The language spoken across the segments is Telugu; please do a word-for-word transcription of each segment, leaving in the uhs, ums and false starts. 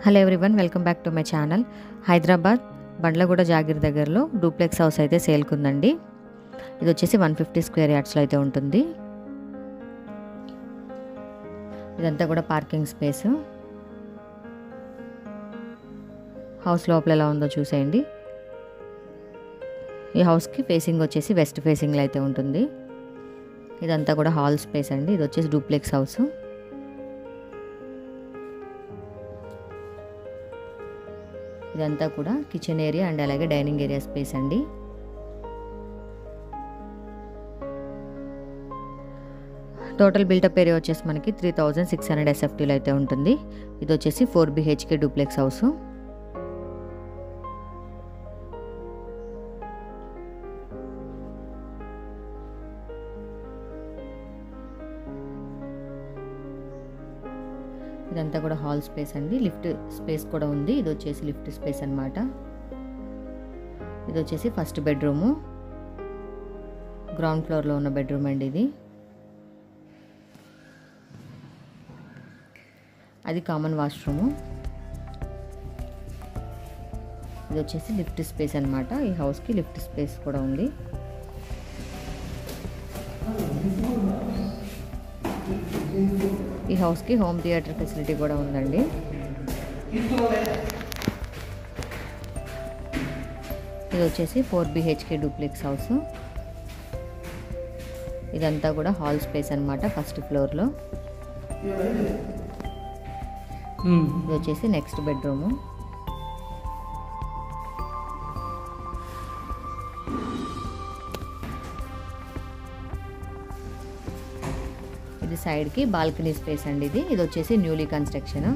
Hello everyone, welcome back to my channel. Hyderabad Bandlaguda Jagir దగ్గరలో డూప్లెక్స్ హౌస్ అయితే సేల్కి ఉందండి. ఇది వచ్చేసి వన్ ఫిఫ్టీ స్క్వేర్ యార్డ్స్లో అయితే ఉంటుంది. ఇదంతా కూడా పార్కింగ్ స్పేస్. హౌస్ లోపల ఎలా ఉందో చూసేయండి. ఈ హౌస్కి ఫేసింగ్ వచ్చేసి వెస్ట్ ఫేసింగ్లో అయితే ఉంటుంది. ఇదంతా కూడా హాల్ స్పేస్ అండి. ఇది వచ్చేసి డూప్లెక్స్ హౌస్. ఇదంతా కూడా కిచెన్ ఏరియా అండ్ అలాగే డైనింగ్ ఏరియా స్పేస్ అండి. టోటల్ బిల్టప్ ఏరియా వచ్చేసి మనకి త్రీ థౌజండ్ సిక్స్ హండ్రెడ్ ఎస్ఎఫ్టీలో అయితే ఉంటుంది. ఇది వచ్చేసి ఫోర్ బిహెచ్కే డూప్లెక్స్ హౌస్. ఇదంతా కూడా హాల్ స్పేస్ అండి. లిఫ్ట్ స్పేస్ కూడా ఉంది. ఇది వచ్చేసి లిఫ్ట్ స్పేస్ అన్నమాట. ఇది వచ్చేసి ఫస్ట్ బెడ్రూము, గ్రౌండ్ ఫ్లోర్లో ఉన్న బెడ్రూమ్ అండి. ఇది అది కామన్ వాష్రూము. ఇది వచ్చేసి లిఫ్ట్ స్పేస్ అన్నమాట. ఈ హౌస్కి లిఫ్ట్ స్పేస్ కూడా ఉంది. ఈ హౌస్కి హోమ్ థియేటర్ ఫెసిలిటీ కూడా ఉందండి. ఇది వచ్చేసి ఫోర్ బిహెచ్కే డూప్లెక్స్ హౌస్. ఇదంతా కూడా హాల్ స్పేస్ అన్నమాట ఫస్ట్ ఫ్లోర్లో. ఇది వచ్చేసి నెక్స్ట్ బెడ్రూము. ఇది సైడ్కి బాల్కనీ స్పేస్ అండి. ఇది ఇది వచ్చేసి న్యూలీ కన్స్ట్రక్షన్,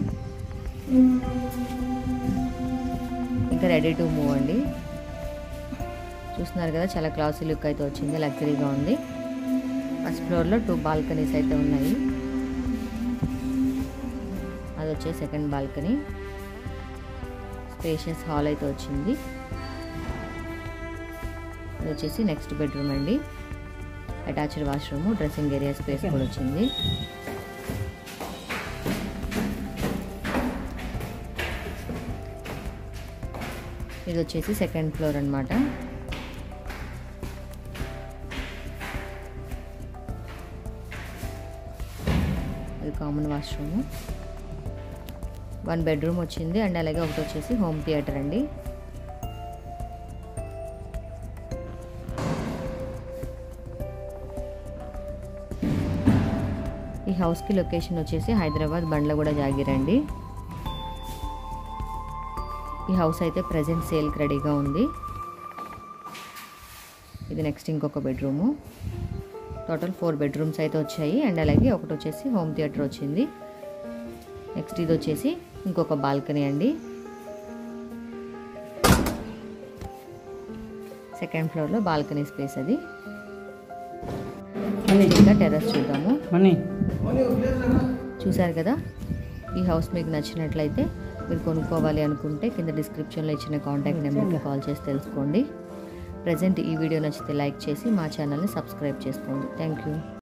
ఇంకా రెడీ టు మూవ్ అండి. చూస్తున్నారు కదా, చాలా క్లాసీ లుక్ అయితే వచ్చింది, లగ్జరీగా ఉంది. ఫస్ట్ ఫ్లోర్లో టూ బాల్కనీస్ అయితే ఉన్నాయి. అది వచ్చేసి సెకండ్ బాల్కనీ. స్పేషియస్ హాల్ అయితే వచ్చింది. ఇది వచ్చేసి నెక్స్ట్ బెడ్రూమ్ అండి. Attached washroom, dressing area space కూడా వచ్చింది. ఇది వచ్చేసి సెకండ్ ఫ్లోర్ అన్నమాట. ఇది కామన్ వాష్రూమ్. వన్ బెడ్రూమ్ వచ్చింది అండ్ అలాగే ఒకటి వచ్చేసి హోమ్ థియేటర్ అండి. ఈ హౌస్కి లొకేషన్ వచ్చేసి హైదరాబాద్ బండ్లగూడ జాగిర్ అండి. ఈ హౌస్ అయితే ప్రజెంట్ సేల్కి రెడీగా ఉంది. ఇది నెక్స్ట్ ఇంకొక బెడ్రూము. టోటల్ ఫోర్ బెడ్రూమ్స్ అయితే వచ్చాయి అండ్ అలాగే ఒకటి వచ్చేసి హోమ్ థియేటర్ వచ్చింది. నెక్స్ట్ ఇది వచ్చేసి ఇంకొక బాల్కనీ అండి. సెకండ్ ఫ్లోర్లో బాల్కనీ స్పేస్ అది. ఇంకా టెర్రస్ చూద్దాము. చూసారు కదా, ఈ హౌస్ మీకు నచ్చినట్లయితే మీరు కొనుక్కోవాలి అనుకుంటే కింద డిస్క్రిప్షన్లో ఇచ్చిన కాంటాక్ట్ నెంబర్కి కాల్ చేసి తెలుసుకోండి. ప్రజెంట్ ఈ వీడియో నచ్చితే లైక్ చేసి మా ఛానల్ని సబ్స్క్రైబ్ చేసుకోండి. Thank you.